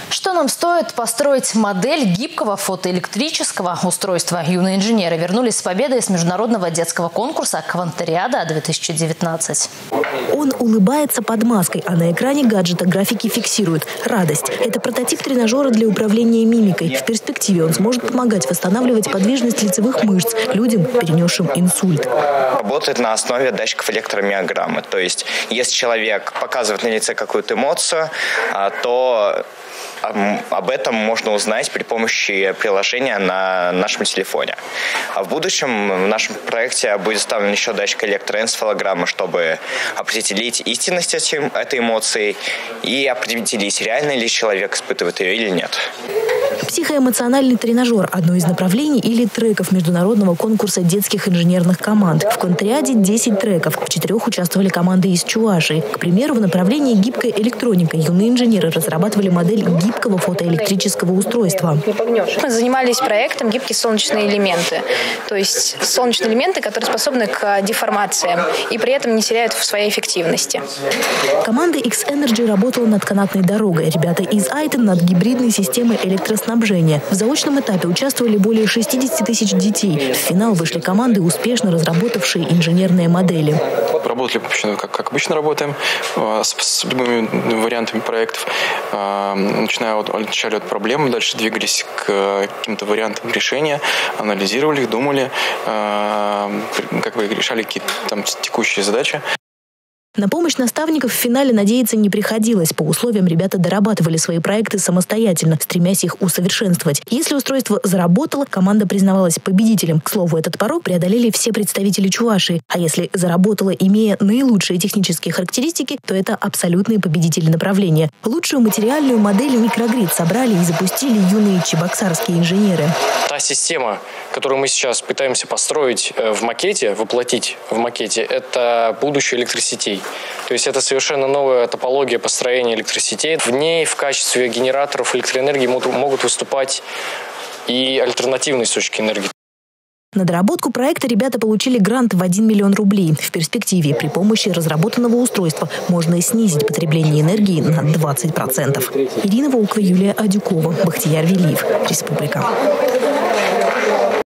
Что нам стоит построить модель гибкого фотоэлектрического устройства? Юные инженеры вернулись с победой с международного детского конкурса «Квантариада-2019». Он улыбается под маской, а на экране гаджета графики фиксируют радость. Это прототип тренажера для управления мимикой. В перспективе он сможет помогать восстанавливать подвижность лицевых мышц людям, перенесшим инсульт. Работает на основе датчиков электромиограммы. То есть, если человек показывает на лице какую-то эмоцию, то об этом можно узнать при помощи приложения на нашем телефоне. А в будущем в нашем проекте будет вставлен еще датчик электроэнцефалограммы, чтобы определить истинность этой эмоции и определить, реально ли человек испытывает ее или нет. Психоэмоциональный тренажер – одно из направлений или треков международного конкурса детских инженерных команд. В «Квантариаде» 10 треков. В 4 участвовали команды из Чувашии. К примеру, в направлении гибкая электроника юные инженеры разрабатывали модель гибкого фотоэлектрического устройства. Мы занимались проектом «Гибкие солнечные элементы». То есть солнечные элементы, которые способны к деформациям и при этом не теряют в своей эффективности. Команда X-Energy работала над канатной дорогой. Ребята из Айтен над гибридной системой электроснабжения. В заочном этапе участвовали более 60 тысяч детей. В финал вышли команды, успешно разработавшие инженерные модели. Работали, как обычно работаем, с любыми вариантами проектов. Начали от проблем, дальше двигались к каким-то вариантам решения, анализировали их, думали, решали какие-то там текущие задачи. На помощь наставников в финале надеяться не приходилось. По условиям ребята дорабатывали свои проекты самостоятельно, стремясь их усовершенствовать. Если устройство заработало, команда признавалась победителем. К слову, этот порог преодолели все представители Чувашии. А если заработало, имея наилучшие технические характеристики, то это абсолютные победители направления. Лучшую материальную модель микрогрид собрали и запустили юные чебоксарские инженеры. Та система, которую мы сейчас пытаемся построить в макете, воплотить в макете, это будущее электросетей. То есть это совершенно новая топология построения электросетей. В ней в качестве генераторов электроэнергии могут выступать и альтернативные источники энергии. На доработку проекта ребята получили грант в 1 миллион рублей. В перспективе при помощи разработанного устройства можно снизить потребление энергии на 20%. Ирина Волкова, Юлия Адюкова, Бахтияр Велиев. Республика.